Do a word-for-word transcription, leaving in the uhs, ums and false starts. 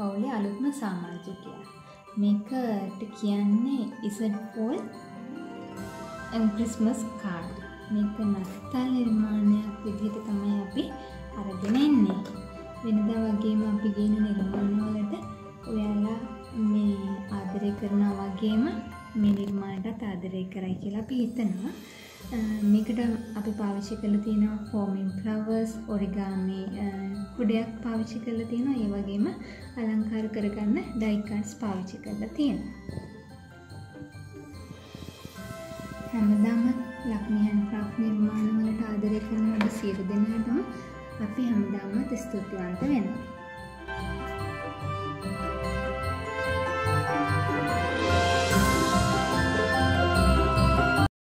පවුලේ අලුත්ම සමාජිකයා. මේකට කියන්නේ is it for and Christmas card. මේක නත්තල් නිර්මාණයක් විදිහට තමයි අපි අරගෙන එන්නේ. වෙනදා වගේම අපි ගේන නිර්මාණ වලට ඔයාලා මේ ආදරය කරනවා වගේම මේ නිර්මාණයටත් ආදරය කරයි කියලා අපි හිතනවා. මේකට අපි පාවිච්චි කරලා තියෙනවා foaming flowers, origami කුඩයක් පාවිච්චි කරලා තියෙනවා. ඒ වගේම අලංකාර කරගන්න die cards පාවිච්චි කරලා තියෙනවා. හැමදාම ලක්ෂ්මී hand craft නිර්මාණ වලට ආදරය කරන ඔබ සියලු දෙනාටම අපි හැමදාම ස්තුතිවන්ත වෙනවා.